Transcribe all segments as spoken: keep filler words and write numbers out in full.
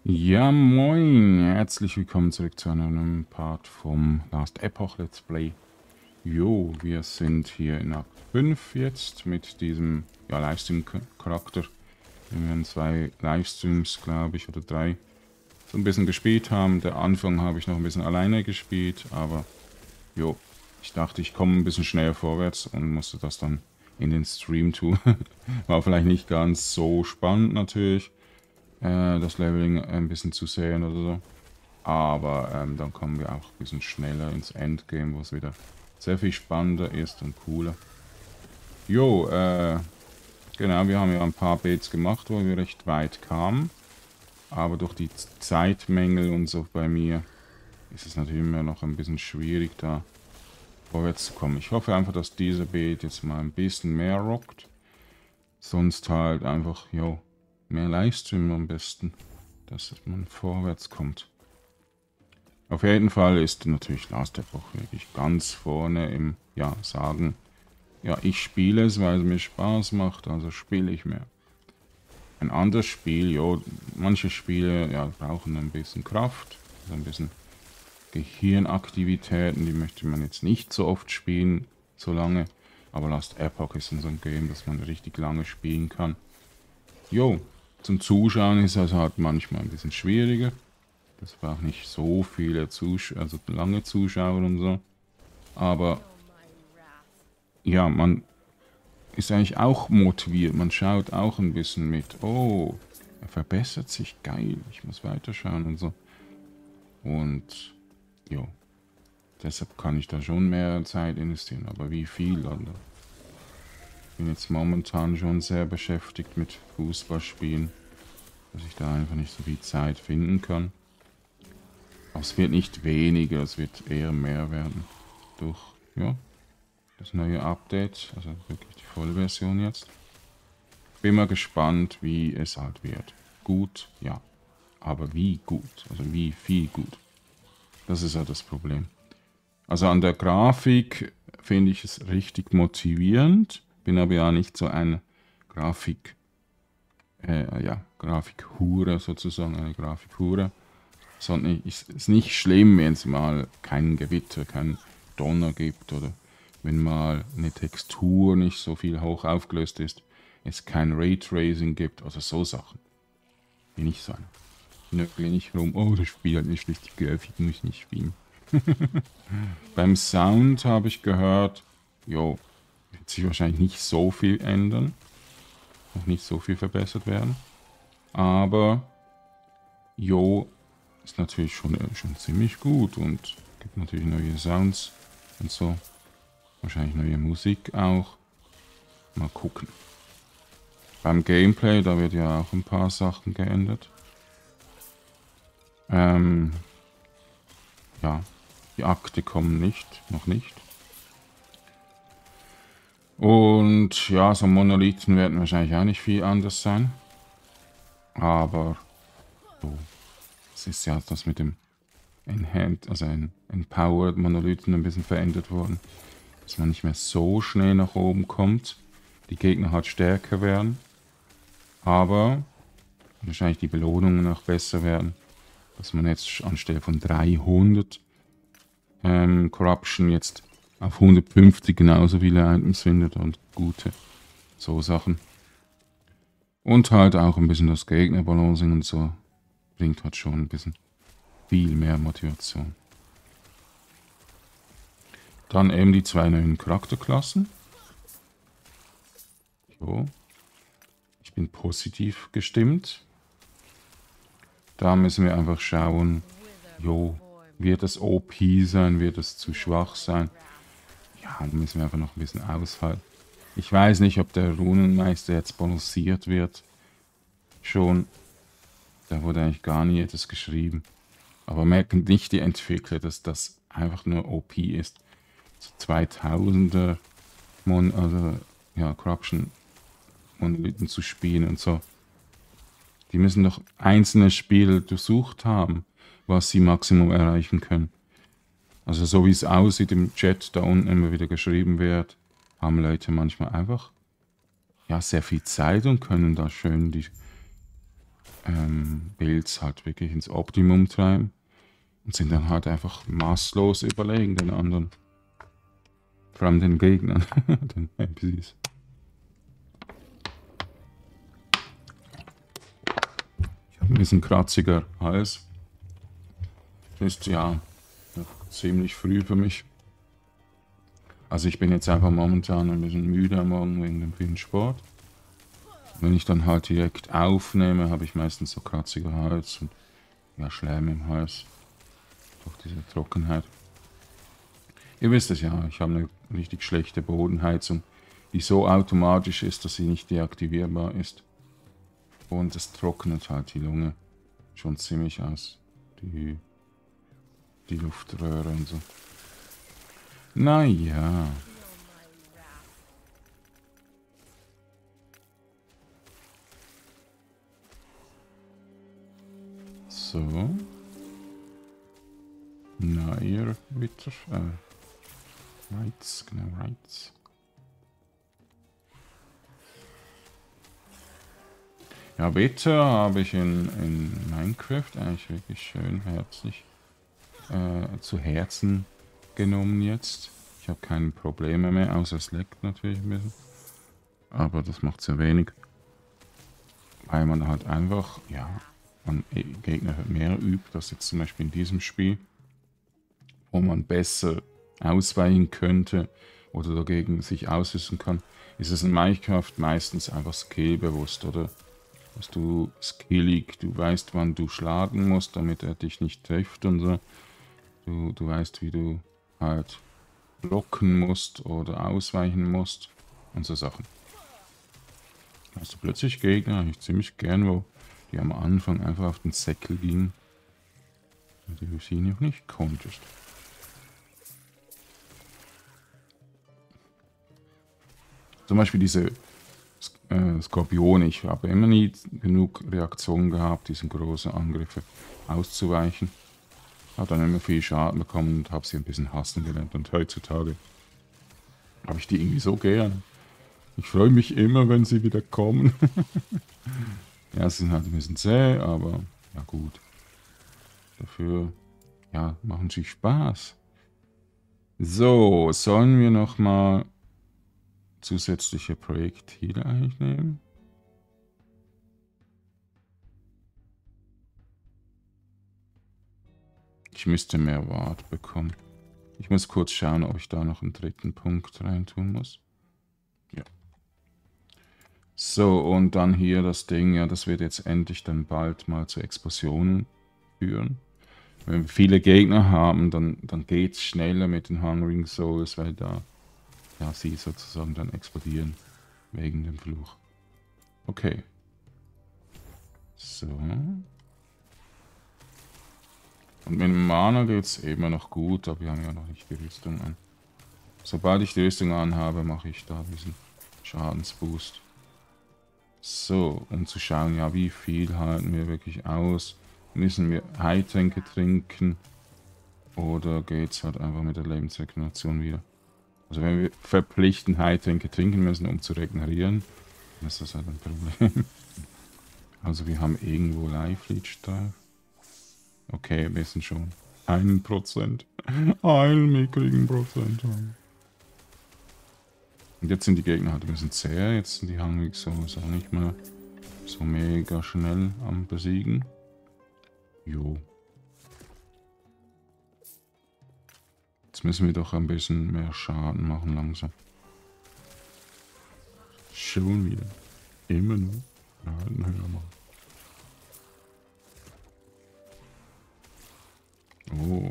Ja, moin! Herzlich willkommen zurück zu einem neuen Part vom Last Epoch Let's Play. Jo, wir sind hier in Akt fünf jetzt mit diesem ja, Livestream-Charakter, den wir in zwei Livestreams, glaube ich, oder drei, so ein bisschen gespielt haben. Der Anfang habe ich noch ein bisschen alleine gespielt, aber jo, ich dachte, ich komme ein bisschen schneller vorwärts und musste das dann in den Stream tun. War vielleicht nicht ganz so spannend natürlich, äh, das Leveling ein bisschen zu sehen oder so. Aber ähm, dann kommen wir auch ein bisschen schneller ins Endgame, wo es wieder sehr viel spannender ist und cooler. Jo, äh, genau, wir haben ja ein paar Baits gemacht, wo wir recht weit kamen. Aber durch die Zeitmängel und so bei mir ist es natürlich immer noch ein bisschen schwierig, da vorwärts zu kommen. Ich hoffe einfach, dass dieser Bait jetzt mal ein bisschen mehr rockt. Sonst halt einfach, jo, mehr Livestream am besten, dass man vorwärts kommt. Auf jeden Fall ist natürlich Last Epoch wirklich ganz vorne im ja, Sagen, ja, ich spiele es, weil es mir Spaß macht, also spiele ich mehr. Ein anderes Spiel, jo, manche Spiele ja, brauchen ein bisschen Kraft, also ein bisschen Gehirnaktivitäten, die möchte man jetzt nicht so oft spielen, so lange. Aber Last Epoch ist so ein Game, das man richtig lange spielen kann. Jo, zum Zuschauen ist es halt manchmal ein bisschen schwieriger. Das braucht nicht so viele Zuschauer, also lange Zuschauer und so. Aber ja, man ist eigentlich auch motiviert. Man schaut auch ein bisschen mit. Oh, er verbessert sich. Geil. Ich muss weiterschauen und so. Und jo, deshalb kann ich da schon mehr Zeit investieren. Aber wie viel? Also, ich bin jetzt momentan schon sehr beschäftigt mit Fußballspielen, dass ich da einfach nicht so viel Zeit finden kann. Aber es wird nicht weniger, es wird eher mehr werden. Durch, ja, das neue Update, also wirklich die Vollversion jetzt. Bin mal gespannt, wie es halt wird. Gut, ja. Aber wie gut? Also wie viel gut? Das ist ja das Problem. Also an der Grafik finde ich es richtig motivierend. Bin aber ja nicht so ein Grafik, äh, ja, Grafikhure sozusagen, eine Grafikhure. Sondern es ist nicht schlimm, wenn es mal keinen Gewitter, keinen Donner gibt oder wenn mal eine Textur nicht so viel hoch aufgelöst ist, es kein Raytracing gibt, also so Sachen. Bin ich so ein. Nöckle nicht rum, oh, das Spiel hat nicht richtig Grafik, muss ich nicht spielen. Beim Sound habe ich gehört, jo, wird sich wahrscheinlich nicht so viel ändern, noch nicht so viel verbessert werden, aber jo, ist natürlich schon, schon ziemlich gut und gibt natürlich neue Sounds und so. Wahrscheinlich neue Musik auch. Mal gucken. Beim Gameplay, da wird ja auch ein paar Sachen geändert. Ähm, ja, die Akte kommen nicht, noch nicht. Und ja, so Monolithen werden wahrscheinlich auch nicht viel anders sein. Aber so, es ist ja das mit dem Enhanced, also ein Empowered Monolithen ein bisschen verändert worden. Dass man nicht mehr so schnell nach oben kommt. Die Gegner halt stärker werden. Aber wahrscheinlich die Belohnungen auch besser werden. Dass man jetzt anstelle von dreihundert ähm, Corruption jetzt auf hundertfünfzig genauso viele Items findet und gute so Sachen. Und halt auch ein bisschen das Gegnerbalancing und so bringt halt schon ein bisschen viel mehr Motivation. Dann eben die zwei neuen Charakterklassen. Jo. Ich bin positiv gestimmt. Da müssen wir einfach schauen, jo, wird es O P sein, wird es zu schwach sein? Ja, da müssen wir einfach noch ein bisschen aushalten. Ich weiß nicht, ob der Runenmeister jetzt balanciert wird. Schon, da wurde eigentlich gar nie etwas geschrieben. Aber merken nicht die Entwickler, dass das einfach nur O P ist. So zweitausender Mon also, ja, Corruption Monolithen zu spielen und so. Die müssen doch einzelne Spiele durchsucht haben, was sie Maximum erreichen können. Also so wie es aussieht im Chat, da unten immer wieder geschrieben wird, haben Leute manchmal einfach ja, sehr viel Zeit und können da schön die ähm, Builds halt wirklich ins Optimum treiben und sind dann halt einfach maßlos überlegen den anderen. Vor allem den Gegnern, den N P Cs. Ich habe ein bisschen kratziger Hals. Das ist ja ziemlich früh für mich. Also ich bin jetzt einfach momentan ein bisschen müde am Morgen wegen dem vielen Sport. Wenn ich dann halt direkt aufnehme, habe ich meistens so kratziger Hals und ja, Schläme im Hals. Durch diese Trockenheit. Ihr wisst es ja, ich habe eine richtig schlechte Bodenheizung, die so automatisch ist, dass sie nicht deaktivierbar ist. Und es trocknet halt die Lunge schon ziemlich aus. Die, die Luftröhre und so. Naja. So. Na, ihr Witter. Äh. Rights, genau, Rights. Ja, Witter habe ich in, in Minecraft eigentlich wirklich schön herzlich äh, zu Herzen genommen jetzt. Ich habe keine Probleme mehr, außer es leckt natürlich ein bisschen. Aber das macht sehr wenig. Weil man halt einfach, ja, man Gegner mehr übt, als jetzt zum Beispiel in diesem Spiel, wo man besser ausweichen könnte oder dagegen sich ausrüsten kann, ist es in Minecraft meistens einfach skillbewusst, oder? Dass du skillig, du weißt, wann du schlagen musst, damit er dich nicht trifft und so. Du, du weißt, wie du halt blocken musst oder ausweichen musst und so Sachen. Hast du plötzlich Gegner, ich ziemlich gern, wo die am Anfang einfach auf den Säckel gingen, und du sie noch nicht konntest. Zum Beispiel diese äh, Skorpione, ich habe immer nie genug Reaktionen gehabt, diesen großen Angriffe auszuweichen. Habe dann immer viel Schaden bekommen und habe sie ein bisschen hassen gelernt. Und heutzutage habe ich die irgendwie so gern. Ich freue mich immer, wenn sie wieder kommen. Ja, sie sind halt ein bisschen zäh, aber ja gut. Dafür, ja, machen sie Spaß. So, sollen wir nochmal zusätzliche Projektile eigentlich nehmen? Ich müsste mehr Wart bekommen. Ich muss kurz schauen, ob ich da noch einen dritten Punkt reintun muss. Ja. So, und dann hier das Ding, ja, das wird jetzt endlich dann bald mal zu Explosionen führen. Wenn wir viele Gegner haben, dann, dann geht es schneller mit den Hungering Souls, weil da ja, sie sozusagen dann explodieren wegen dem Fluch. Okay. So. Und mit dem Mana geht es immer noch gut, aber wir haben ja noch nicht die Rüstung an. Sobald ich die Rüstung anhabe, mache ich da diesen Schadensboost. So, um zu schauen, ja, wie viel halten wir wirklich aus? Müssen wir Heiltränke trinken? Oder geht es halt einfach mit der Lebensregeneration wieder? Also wenn wir verpflichtend Heiltränke trinken müssen, um zu regenerieren, dann ist das halt ein Problem. Also wir haben irgendwo Life Leech drauf. Okay, wir sind schon ein Prozent. Ein mickrigen Prozent. Und jetzt sind die Gegner halt ein bisschen zäh. Jetzt sind die Hungry Souls auch nicht mehr so mega schnell am Besiegen. Jo. Jetzt müssen wir doch ein bisschen mehr Schaden machen langsam. Schon wieder. Immer nur. Schaden höher machen. Oh.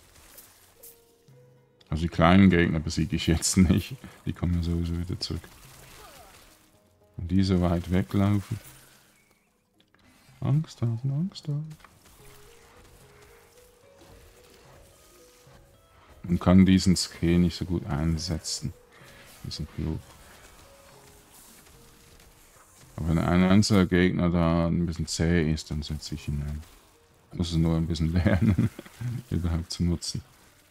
Also die kleinen Gegner besiege ich jetzt nicht. Die kommen ja sowieso wieder zurück. Und die so weit weglaufen. Angst haben, Angst haben. Und kann diesen Skill nicht so gut einsetzen. Diesen Fluch. Aber wenn ein einzelner Gegner da ein bisschen zäh ist, dann setze ich ihn ein. Muss es nur ein bisschen lernen, überhaupt zu nutzen.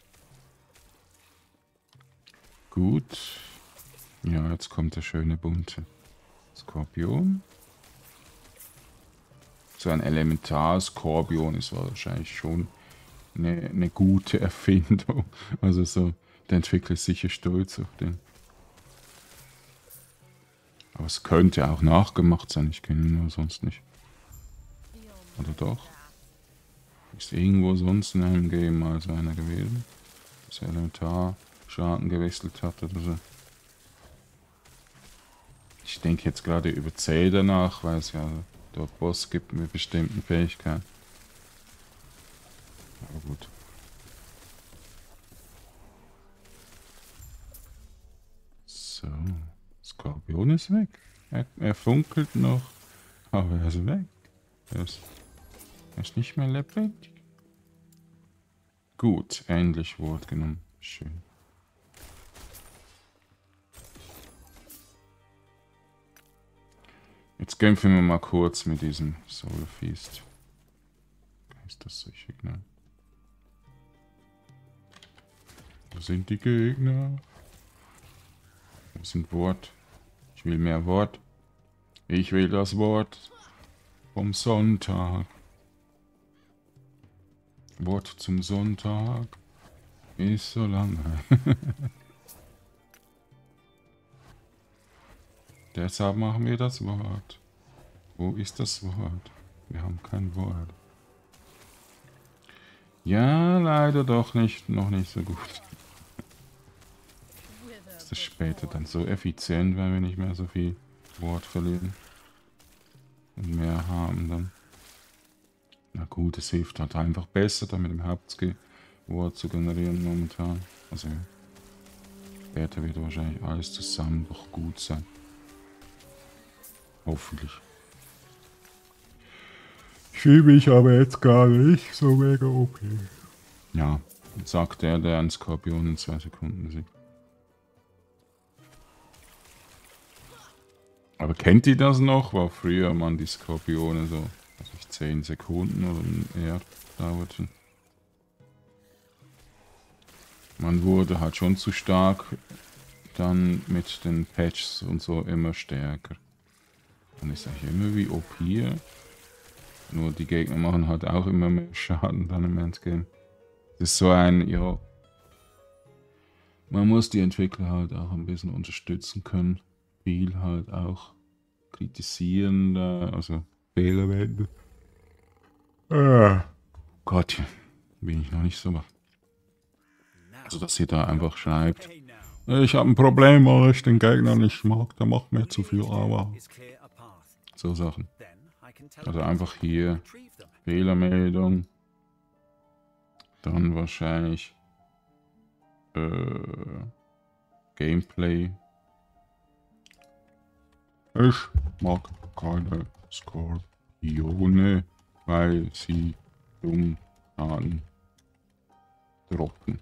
Gut. Ja, jetzt kommt der schöne bunte Skorpion. so ein Elementar-Skorpion ist wahrscheinlich schon eine, eine gute Erfindung. Also so, der Entwickler ist sicher stolz auf den. Aber es könnte auch nachgemacht sein, ich kenne ihn nur sonst nicht. Oder doch? Ist irgendwo sonst in einem Game mal so einer gewesen, dass Elementarschaden gewechselt hat oder so. Ich denke jetzt gerade über Zelda nach, weil es ja dort Boss gibt mit bestimmten Fähigkeiten. Aber gut. So. Skorpion ist weg. Er, er funkelt noch. Aber er ist weg. Er ist, er ist nicht mehr lebendig. Gut, endlich Wort genommen. Schön. Jetzt kämpfen wir mal kurz mit diesem Soul Feast. Ist das sicher, ne? Wo sind die Gegner? Wo sind Wort? Ich will mehr Wort. Ich will das Wort vom Sonntag. Wort zum Sonntag ist so lange. Deshalb machen wir das Wort. Wo ist das Wort? Wir haben kein Wort. Ja, leider doch nicht, noch nicht so gut. Ist das später dann so effizient, weil wir nicht mehr so viel Wort verlieren. Und mehr haben dann. Na gut, es hilft halt einfach besser, da mit dem Hauptwort zu generieren momentan. Also später wird wahrscheinlich alles zusammen doch gut sein. Hoffentlich. Ich fühle mich aber jetzt gar nicht so mega okay. Ja, sagt der, der einen Skorpion in zwei Sekunden sieht. Aber kennt ihr das noch? War früher man die Skorpione so, weiß ich, zehn Sekunden oder eher dauerten. Man wurde halt schon zu stark, dann mit den Patches und so immer stärker. Und ist eigentlich immer wie O P. Nur die Gegner machen halt auch immer mehr Schaden dann im Endgame. Das ist so ein, ja. Man muss die Entwickler halt auch ein bisschen unterstützen können. Viel halt auch kritisieren, da, also Fehler wenden. Ah. Gott, bin ich noch nicht so wach. Also, dass ihr da einfach schreibt, ich habe ein Problem, weil ich den Gegner nicht mag, der macht mir zu viel Aua. So Sachen. Also einfach hier Fehlermeldung. Dann wahrscheinlich äh, Gameplay. Ich mag keine Skorpione, weil sie dumm an droppen.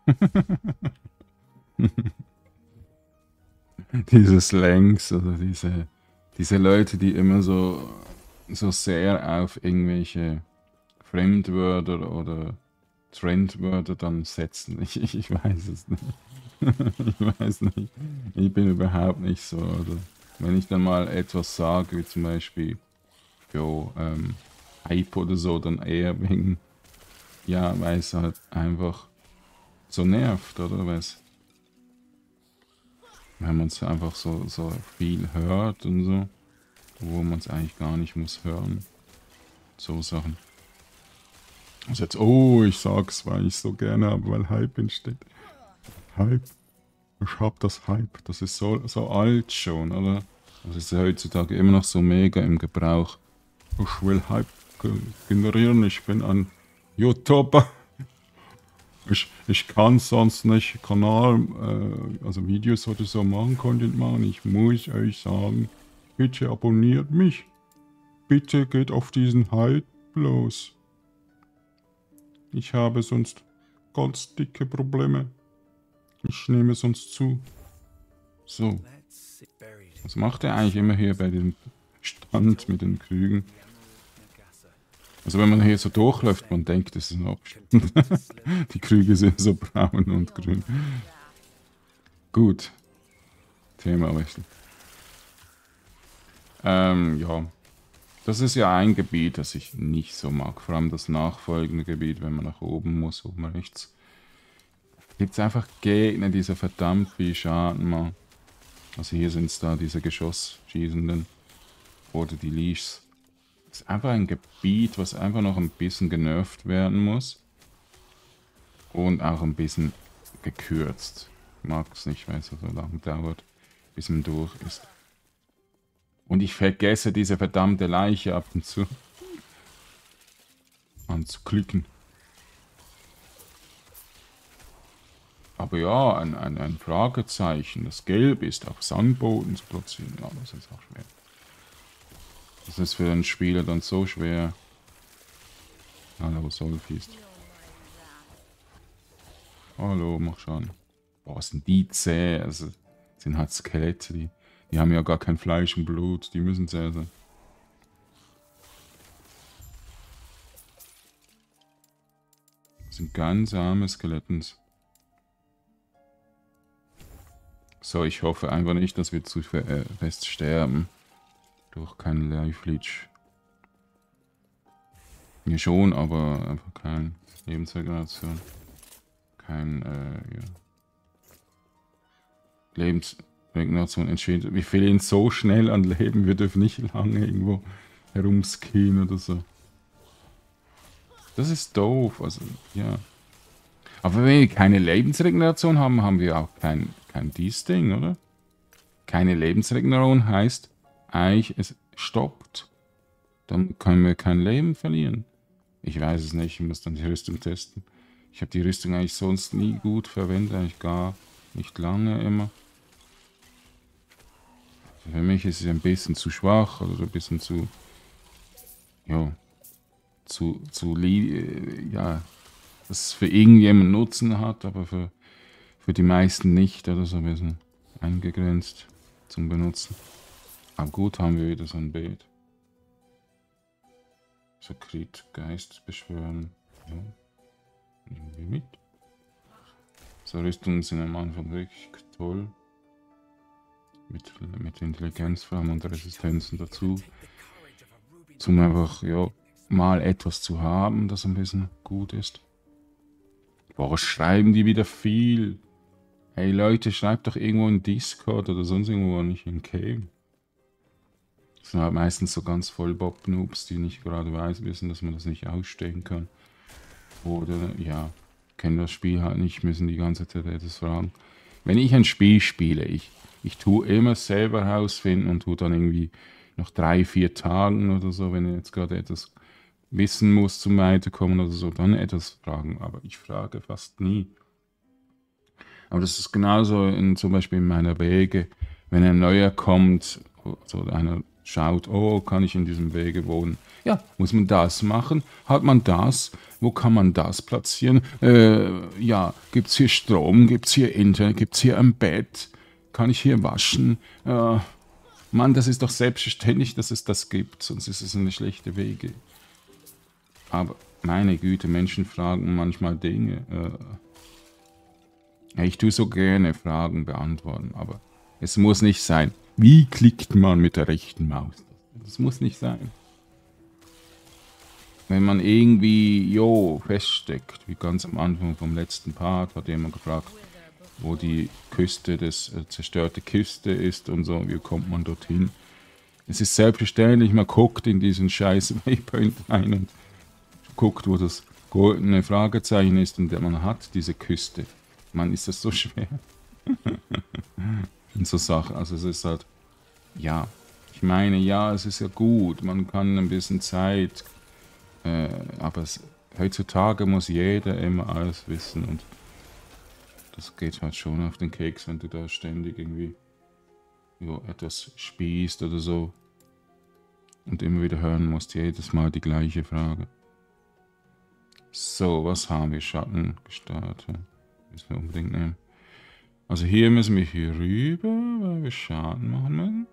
Diese Slangs, also diese, diese Leute, die immer so, so sehr auf irgendwelche Fremdwörter oder Trendwörter dann setzen. Ich, ich, ich weiß es nicht. Ich weiß nicht. Ich bin überhaupt nicht so. Also, wenn ich dann mal etwas sage, wie zum Beispiel jo, ähm, Hype oder so, dann eher wegen, ja, weil es halt einfach so nervt, oder? Weil's, wenn man es einfach so, so viel hört und so, wo man es eigentlich gar nicht muss hören. So Sachen. Also jetzt, oh, ich sag's, weil ich so gerne habe, weil Hype entsteht. Hype. Ich hab das Hype. Das ist so, so alt schon, oder? Das ist ja heutzutage immer noch so mega im Gebrauch. Ich will Hype generieren, ich bin ein YouTuber. Ich, ich kann sonst nicht Kanal, äh, also Videos oder so machen, Content machen. Ich muss euch sagen, bitte abonniert mich. Bitte geht auf diesen Hype los. Ich habe sonst ganz dicke Probleme. Ich nehme sonst zu. So. Was macht er eigentlich immer hier bei diesem Stand mit den Krügen? Also wenn man hier so durchläuft, man denkt, das ist ein Abstand. Die Krüge sind so braun und grün. Gut. Themawechsel. Ähm, ja. Das ist ja ein Gebiet, das ich nicht so mag. Vor allem das nachfolgende Gebiet, wenn man nach oben muss, oben rechts. Gibt es einfach Gegner, die so verdammt viel Schaden machen. Also hier sind es da diese Geschossschießenden. Oder die Leashs. Das ist einfach ein Gebiet, was einfach noch ein bisschen genervt werden muss. Und auch ein bisschen gekürzt. Ich mag es nicht, weil es so lange dauert, bis man durch ist. Und ich vergesse diese verdammte Leiche ab und zu anzuklicken. Aber ja, ein, ein, ein Fragezeichen, das gelb ist, auf Sandboden zu platzieren, ja, das ist auch schwer. Das ist für einen Spieler dann so schwer. Hallo, Solfist. Hallo, mach schon. Boah, sind die zäh, also sind halt Skelette, die, die haben ja gar kein Fleisch und Blut, die müssen zäh sein. Das sind ganz arme Skelettons. So, ich hoffe einfach nicht, dass wir zu äh, fest sterben. Durch keinen Life Leech. Ja schon, aber einfach keine Lebensregeneration. Kein, äh, ja. Lebensregeneration entsteht. Wir fehlen so schnell an Leben, wir dürfen nicht lange irgendwo herumskien oder so. Das ist doof, also, ja. Aber wenn wir keine Lebensregeneration haben, haben wir auch kein, kein dies Ding, oder? Keine Lebensregeneration heißt eigentlich, es stoppt. Dann können wir kein Leben verlieren. Ich weiß es nicht, ich muss dann die Rüstung testen. Ich habe die Rüstung eigentlich sonst nie gut verwendet, eigentlich gar nicht lange immer. Für mich ist sie ein bisschen zu schwach, oder ein bisschen zu, ja, zu, zu, ja, dass es für irgendjemanden Nutzen hat, aber für, für die meisten nicht, oder so ein bisschen eingegrenzt zum Benutzen. Aber gut, haben wir wieder so ein Bild. Sakrit, Geist beschwören. Ja. Nehmen wir mit. So, Rüstungen sind am Anfang wirklich toll. Mit, mit Intelligenz vor allem und Resistenzen dazu. Zum einfach, ja, mal etwas zu haben, das ein bisschen gut ist. Boah, schreiben die wieder viel. Hey Leute, schreibt doch irgendwo in Discord oder sonst irgendwo, nicht in Game. Das sind halt meistens so ganz voll Bob-Noobs, die nicht gerade weiß wissen, dass man das nicht ausstehen kann. Oder, ja, kennen das Spiel halt nicht, müssen die ganze Zeit etwas fragen. Wenn ich ein Spiel spiele, ich, ich tue immer selber herausfinden und tue dann irgendwie nach drei, vier Tagen oder so, wenn ich jetzt gerade etwas wissen muss zum Weiterkommen oder so, dann etwas fragen. Aber ich frage fast nie. Aber das ist genauso in, zum Beispiel in meiner Wege, wenn ein neuer kommt, so einer schaut, oh, kann ich in diesem Wege wohnen? Ja, muss man das machen? Hat man das? Wo kann man das platzieren? Äh, ja, gibt es hier Strom? Gibt es hier Internet? Gibt es hier ein Bett? Kann ich hier waschen? Äh, Mann, das ist doch selbstverständlich, dass es das gibt, sonst ist es eine schlechte Wege. Aber meine Güte, Menschen fragen manchmal Dinge. Äh, ich tue so gerne Fragen beantworten, aber es muss nicht sein. Wie klickt man mit der rechten Maus? Das muss nicht sein. Wenn man irgendwie, jo, feststeckt, wie ganz am Anfang vom letzten Part, hat jemand gefragt, wo die Küste, das äh, zerstörte Küste ist und so, wie kommt man dorthin? Es ist selbstverständlich, man guckt in diesen scheiß Waypoint rein und guckt, wo das goldene Fragezeichen ist und man hat diese Küste. Man, ist das so schwer? Und so Sachen, also es ist halt, ja, ich meine, ja, es ist ja gut, man kann ein bisschen Zeit, äh, aber es, heutzutage muss jeder immer alles wissen und das geht halt schon auf den Keks, wenn du da ständig irgendwie jo, etwas spießt oder so und immer wieder hören musst, jedes Mal die gleiche Frage. So, was haben wir? Schatten gestartet. Müssen wir unbedingt nehmen. Also hier müssen wir hier rüber, weil wir Schaden machen müssen.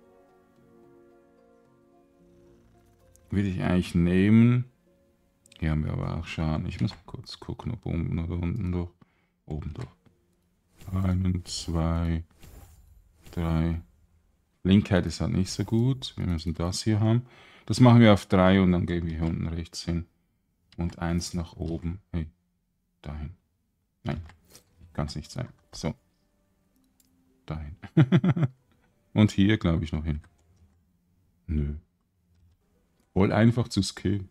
Will ich eigentlich nehmen. Hier haben wir aber auch Schaden. Ich muss mal kurz gucken, ob oben oder unten durch. Oben durch. Einen, zwei, drei. Blinkheit ist halt nicht so gut. Wir müssen das hier haben. Das machen wir auf drei und dann gehen wir hier unten rechts hin. Und eins nach oben. Hey, dahin. Nein, kann es nicht sein. So. Dahin. Und hier, glaube ich, noch hin. Nö. Voll einfach zu skillen.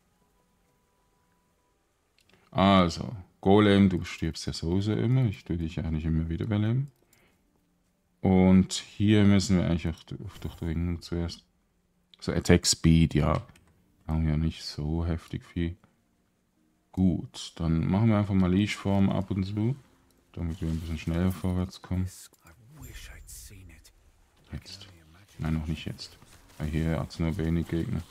Also, Golem, du stirbst ja sowieso immer. Ich tue dich eigentlich immer wieder beleben. Und hier müssen wir eigentlich auch durch, durch die Ringung zuerst. So, Attack Speed, ja. Haben wir nicht so heftig viel. Gut, dann machen wir einfach mal Leash-Form ab und zu, damit wir ein bisschen schneller vorwärts kommen. Jetzt. Nein, noch nicht jetzt. Weil hier hat es nur wenig Gegner.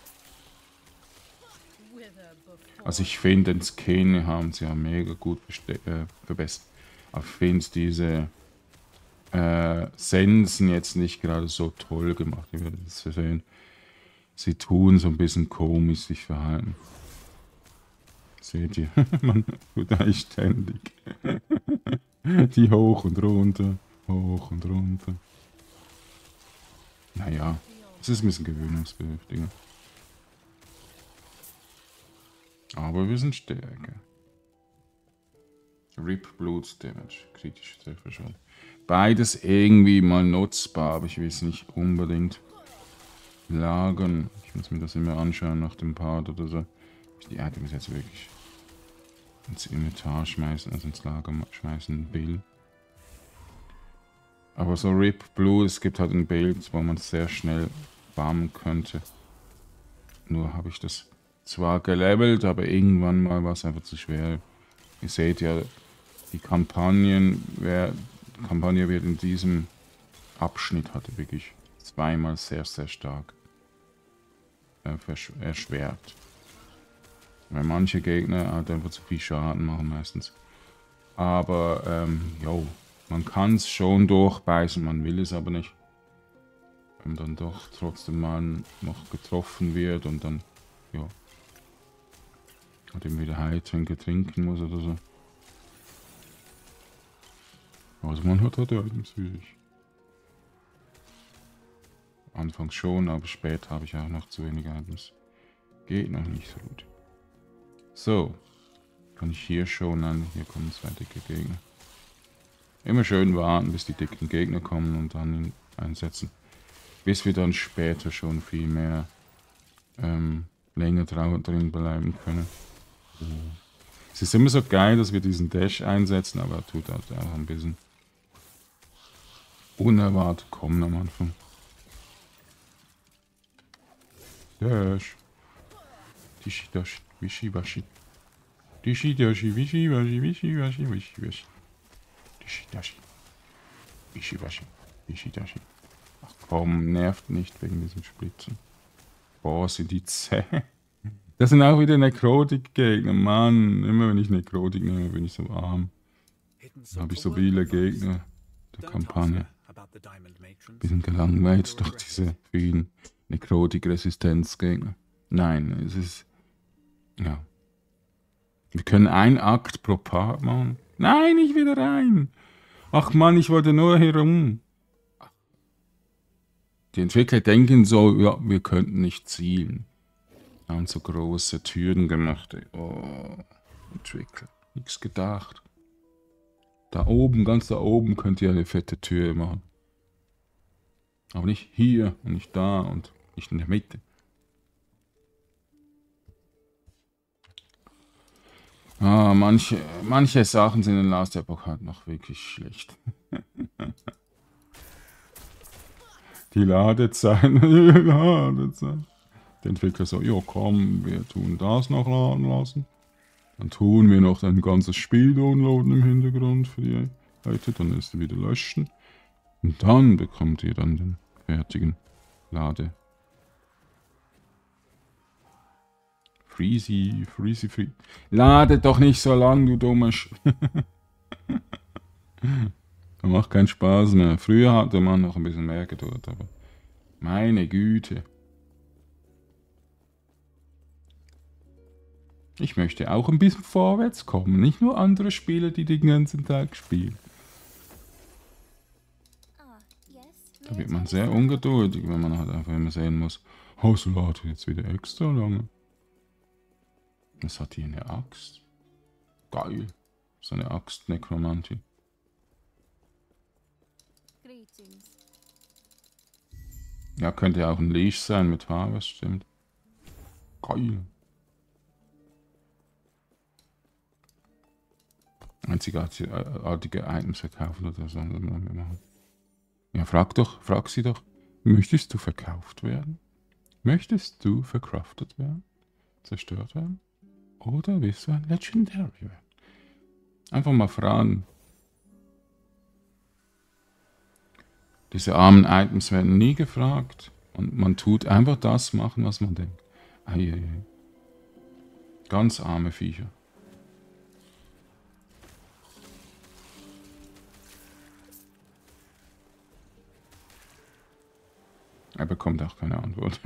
Also ich finde, den Skin haben sie ja mega gut äh, verbessert. Aber ich finde diese äh, Sensen jetzt nicht gerade so toll gemacht. Ich würde das sehen. Sie tun so ein bisschen komisch sich verhalten. Seht ihr? Man tut eigentlich ständig. Die hoch und runter, hoch und runter. Naja, es ist ein bisschen gewöhnungsbedürftiger. Aber wir sind stärker. Rip Blut Damage, kritische Trefferschaden. Beides irgendwie mal nutzbar, aber ich will es nicht unbedingt lagern. Ich muss mir das immer anschauen nach dem Part oder so. Die Items jetzt wirklich ins Inventar schmeißen, also ins Lager schmeißen will. Aber so Rip Blue, es gibt halt ein Bild, wo man sehr schnell farmen könnte. Nur habe ich das zwar gelevelt, aber irgendwann mal war es einfach zu schwer. Ihr seht ja, die Kampagnen, wer, die Kampagne wird in diesem Abschnitt hatte wirklich zweimal sehr, sehr stark äh, erschwert. Weil manche Gegner halt einfach zu viel Schaden machen meistens. Aber, ähm, jo, man kann es schon durchbeißen, man will es aber nicht. Wenn dann doch trotzdem mal noch getroffen wird und dann, ja, halt eben wieder Heiltränke trinken muss oder so. Also man hat halt Items wie ich. Anfangs schon, aber später habe ich auch noch zu wenig Items. Geht noch nicht so gut. So, kann ich hier schon an, hier kommen zwei dicke Gegner. Immer schön warten, bis die dicken Gegner kommen und dann ihn einsetzen. Bis wir dann später schon viel mehr ähm, länger drin bleiben können. Es ist immer so geil, dass wir diesen Dash einsetzen, aber er tut halt auch ein bisschen unerwartet kommen am Anfang. Dash. Dishi Dashi, Wischi Waschi. Dishi Dashi, Wischi Waschi, Wischi Waschi, Wischi Waschi. Dishi Dashi. Wischi Waschi, Wischi Dashi. Ach komm, nervt nicht wegen diesem Splitzen. Boah, sind die zäh. Das sind auch wieder Nekrotik-Gegner, Mann. Immer wenn ich Nekrotik nehme, bin ich so arm. Dann habe ich so viele Gegner der Kampagne. Bisschen gelangweilt durch diese vielen Nekrotik-Resistenz-Gegner. Nein, es ist... Ja. Wir können einen Akt pro Part machen. Nein, nicht wieder rein. Ach Mann, ich wollte nur herum. Die Entwickler denken so, ja, wir könnten nicht zielen. Wir haben so große Türen gemacht. Ey. Oh, Entwickler. Nichts gedacht. Da oben, ganz da oben könnt ihr eine fette Tür machen. Aber nicht hier und nicht da und nicht in der Mitte. Ah, manche, manche Sachen sind in Last Epoch halt noch wirklich schlecht. Die Ladezeit, die Ladezeit. Der Entwickler so, ja komm, wir tun das noch laden lassen. Dann tun wir noch ein ganzes Spiel downloaden im Hintergrund für die Leute, dann ist er wieder löschen. Und dann bekommt ihr dann den fertigen Lade. Freezy, Freezy, Freezy. Lade doch nicht so lang, du dummer Sch... Das macht keinen Spaß mehr. Früher hatte man noch ein bisschen mehr Geduld, aber meine Güte. Ich möchte auch ein bisschen vorwärts kommen, nicht nur andere Spieler, die den ganzen Tag spielen. Da wird man sehr ungeduldig, wenn man halt einfach immer sehen muss, oh, es lädt jetzt wieder extra lange. Was hat hier eine Axt? Geil. So eine Axt-Nekromantie. Ja, könnte ja auch ein Leash sein mit Harvest, stimmt. Geil. Einzigartige Items verkaufen oder so. Ja, frag doch, frag sie doch. Möchtest du verkauft werden? Möchtest du verkraftet werden? Zerstört werden? Oder willst du ein Legendary werden? Einfach mal fragen. Diese armen Items werden nie gefragt. Und man tut einfach das machen, was man denkt. Eieiei. Ganz arme Viecher. Er bekommt auch keine Antwort.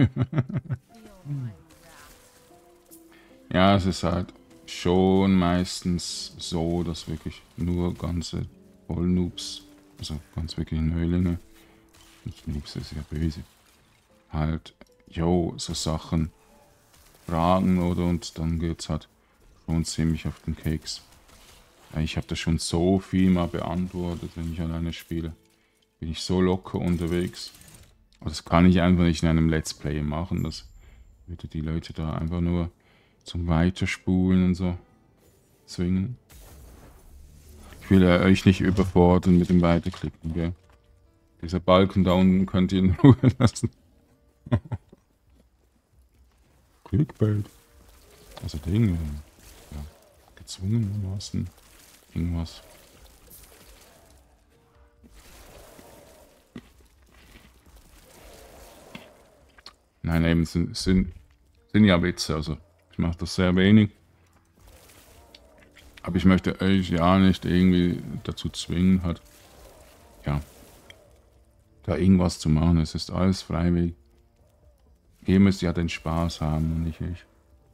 Ja, es ist halt schon meistens so, dass wirklich nur ganze Vollnoobs, also ganz wirklich Neulinge, nicht Noobs ist ja böse, halt, jo, so Sachen fragen oder und dann geht's halt schon ziemlich auf den Keks. Ich habe das schon so viel mal beantwortet, wenn ich alleine spiele. Bin ich so locker unterwegs. Aber das kann ich einfach nicht in einem Let's Play machen. Das würde die Leute da einfach nur zum Weiterspulen und so zwingen. Ich will ja euch nicht überfordern mit dem Weiterklicken, gell? Dieser Balken da unten könnt ihr in Ruhe lassen. Clickbait. Also Dinge. Ja, gezwungenermaßen irgendwas. Nein, eben sind, sind, sind ja Witze, also ich mache das sehr wenig. Aber ich möchte euch ja nicht irgendwie dazu zwingen, halt, ja, da irgendwas zu machen. Es ist alles freiwillig. Ihr müsst ja den Spaß haben und nicht ich.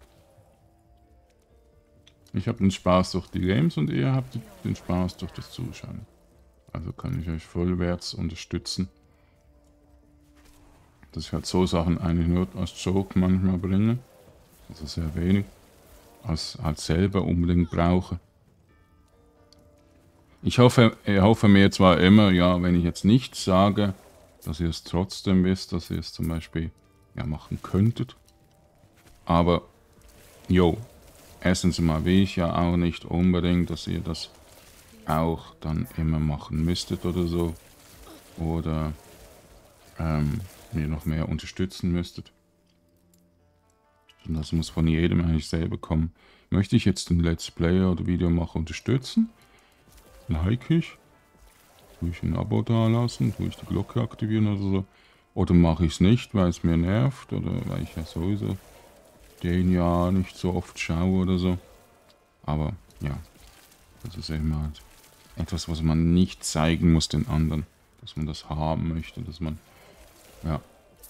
Ich habe den Spaß durch die Games und ihr habt den Spaß durch das Zuschauen. Also kann ich euch vollwärts unterstützen. Dass ich halt so Sachen eigentlich nur als Joke manchmal bringe. Also sehr wenig. Als halt selber unbedingt brauche. Ich hoffe, ich hoffe mir zwar immer, ja, wenn ich jetzt nicht sage, dass ihr es trotzdem wisst, dass ihr es zum Beispiel ja machen könntet. Aber, jo, erstens mal will ich ja auch nicht unbedingt, dass ihr das auch dann immer machen müsstet oder so. Oder ähm, mir noch mehr unterstützen müsstet. Und das muss von jedem eigentlich selber kommen. Möchte ich jetzt den Let's Player oder Videomacher unterstützen? Like ich? Tue ich ein Abo da lassen? Tue ich die Glocke aktivieren oder so? Oder mache ich es nicht, weil es mir nervt? Oder weil ich ja sowieso den ja nicht so oft schaue oder so? Aber ja, das ist eben halt etwas, was man nicht zeigen muss den anderen. Dass man das haben möchte, dass man, ja.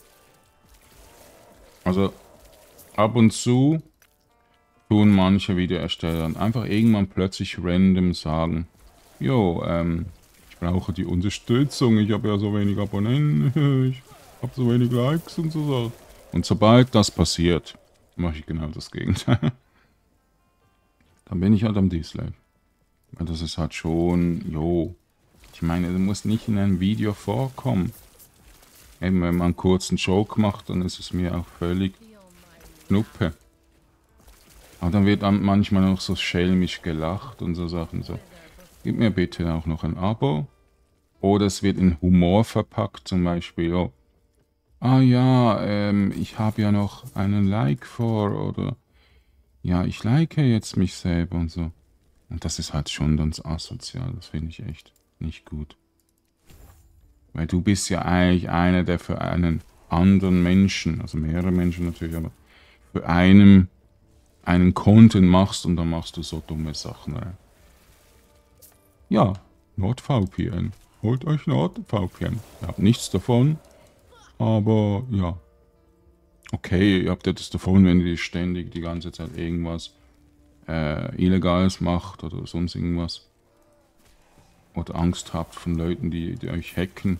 Also, ab und zu tun manche Videoersteller dann einfach irgendwann plötzlich random sagen, jo, ähm, ich brauche die Unterstützung, ich habe ja so wenig Abonnenten, ich habe so wenig Likes und so. Und sobald das passiert, mache ich genau das Gegenteil. Dann bin ich halt am Dislike. Weil das ist halt schon, jo, ich meine, du musst nicht in einem Video vorkommen. Eben, wenn man einen kurzen Joke macht, dann ist es mir auch völlig Knuppe. Aber dann wird dann manchmal noch so schelmisch gelacht und so Sachen. So, gib mir bitte auch noch ein Abo. Oder es wird in Humor verpackt, zum Beispiel. Oh, ah ja, ähm, ich habe ja noch einen Like vor. Oder ja, ich like jetzt mich selber und so. Und das ist halt schon ganz asozial. Das finde ich echt nicht gut. Weil du bist ja eigentlich einer, der für einen anderen Menschen, also mehrere Menschen natürlich, aber für einen, einen Content machst und dann machst du so dumme Sachen rein. Ja, NordVPN. Holt euch NordVPN. Ihr habt nichts davon, aber ja. Okay, ihr habt etwas davon, wenn ihr ständig die ganze Zeit irgendwas äh, Illegales macht oder sonst irgendwas. Oder Angst habt von Leuten, die, die euch hacken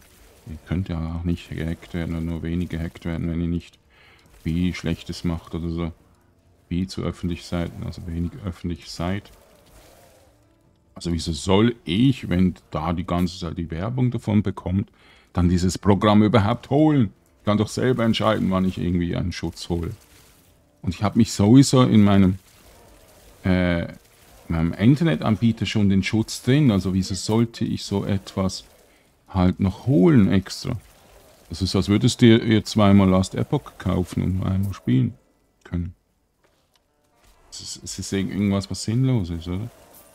ihr könnt ja auch nicht gehackt werden oder nur wenige gehackt werden, wenn ihr nicht wie Schlechtes macht oder so. Wie zu öffentlich seid, also wenig öffentlich seid. Also wieso soll ich, wenn da die ganze Zeit die Werbung davon bekommt, dann dieses Programm überhaupt holen? Ich kann doch selber entscheiden, wann ich irgendwie einen Schutz hole. Und ich habe mich sowieso in meinem, äh, meinem Internetanbieter schon den Schutz drin. Also wieso sollte ich so etwas halt noch holen extra? Das ist, als würdest du ihr zweimal Last Epoch kaufen und nur einmal spielen können. Es ist, es ist irgendwas, was sinnlos ist, oder?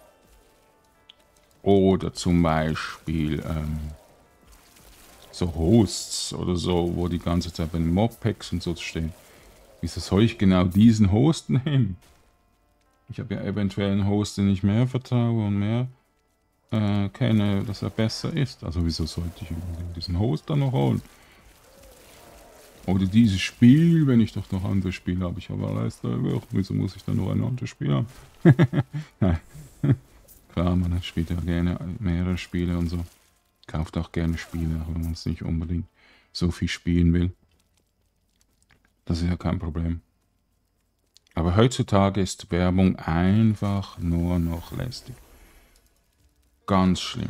Oder zum Beispiel ähm, so Hosts oder so, wo die ganze Zeit bei den Mobpacks und so stehen. Wieso soll ich genau diesen Host nehmen? Ich habe ja eventuell einen Host, den ich mehr vertraue und mehr äh, kenne, dass er besser ist. Also wieso sollte ich diesen Host dann noch holen? Oder dieses Spiel, wenn ich doch noch andere Spiele habe. Ich habe alles da. Wieso muss ich dann noch ein anderes Spiel haben? Nein. Klar, man spielt ja gerne mehrere Spiele und so. Kauft auch gerne Spiele, auch wenn man es nicht unbedingt so viel spielen will. Das ist ja kein Problem. Aber heutzutage ist Werbung einfach nur noch lästig. Ganz schlimm.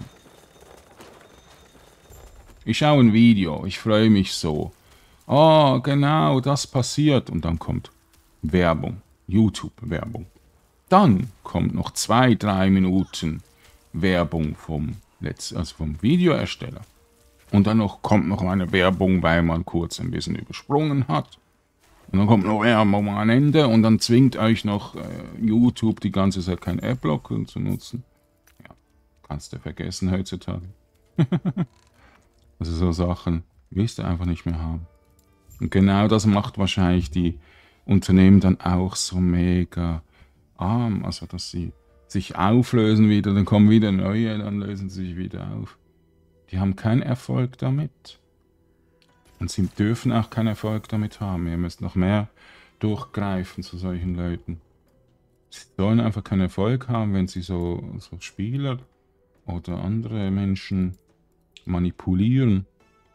Ich schaue ein Video, ich freue mich so. Oh, genau, das passiert. Und dann kommt Werbung, YouTube-Werbung. Dann kommt noch zwei, drei Minuten Werbung vom, Letz-, also vom Videoersteller. Und dann noch, kommt noch eine Werbung, weil man kurz ein bisschen übersprungen hat. Und dann kommt noch Werbung am Ende und dann zwingt euch noch äh, YouTube die ganze Zeit kein Adblocker zu nutzen. Ja, kannst du vergessen heutzutage. Also so Sachen willst du einfach nicht mehr haben. Und genau das macht wahrscheinlich die Unternehmen dann auch so mega arm. Also dass sie sich auflösen wieder, dann kommen wieder neue, dann lösen sie sich wieder auf. Die haben keinen Erfolg damit. Und sie dürfen auch keinen Erfolg damit haben. Ihr müsst noch mehr durchgreifen zu solchen Leuten. Sie sollen einfach keinen Erfolg haben, wenn sie so, so Spieler oder andere Menschen manipulieren.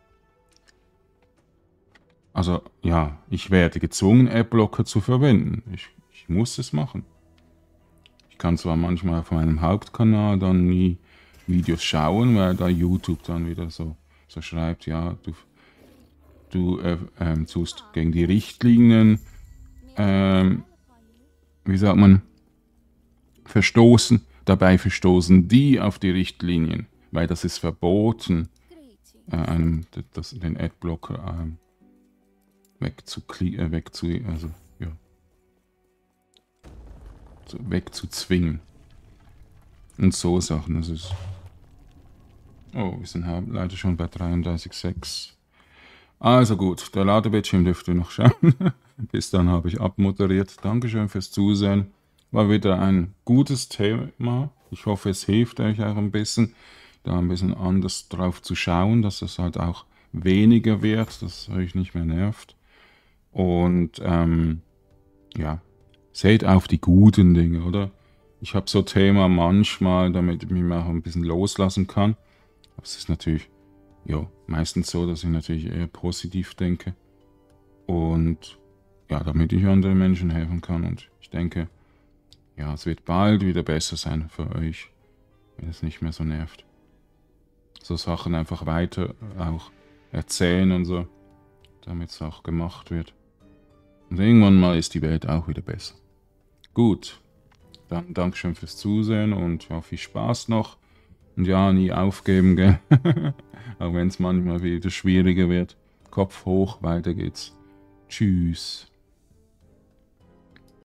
Also ja, ich werde gezwungen, Adblocker zu verwenden. Ich, ich muss es machen. Ich kann zwar manchmal auf meinem Hauptkanal dann nie Videos schauen, weil da YouTube dann wieder so, so schreibt, ja, du, du äh, ähm, tust gegen die Richtlinien, ähm, wie sagt man, verstoßen. Dabei verstoßen die auf die Richtlinien, weil das ist verboten, äh, einem, das, den Adblocker ähm, wegzukli äh, wegzu also, ja, so wegzuzwingen. Und so Sachen. Das ist. Oh, wir sind leider schon bei dreiunddreißig Komma sechs. Also gut, der Ladebildschirm dürfte noch schauen. Bis dann habe ich abmoderiert. Dankeschön fürs Zusehen. War wieder ein gutes Thema. Ich hoffe, es hilft euch auch ein bisschen, da ein bisschen anders drauf zu schauen, dass es halt auch weniger wird, dass es euch nicht mehr nervt. Und ähm, ja, seht auf die guten Dinge, oder? Ich habe so Thema manchmal, damit ich mich auch ein bisschen loslassen kann. Aber es ist natürlich ja, meistens so, dass ich natürlich eher positiv denke. Und ja, damit ich anderen Menschen helfen kann. Und ich denke, ja, es wird bald wieder besser sein für euch, wenn es nicht mehr so nervt. So Sachen einfach weiter auch erzählen und so, damit es auch gemacht wird. Und irgendwann mal ist die Welt auch wieder besser. Gut, dann Dankeschön fürs Zusehen und ja, viel Spaß noch. Und ja, nie aufgeben, gell? Auch wenn es manchmal wieder schwieriger wird. Kopf hoch, weiter geht's. Tschüss.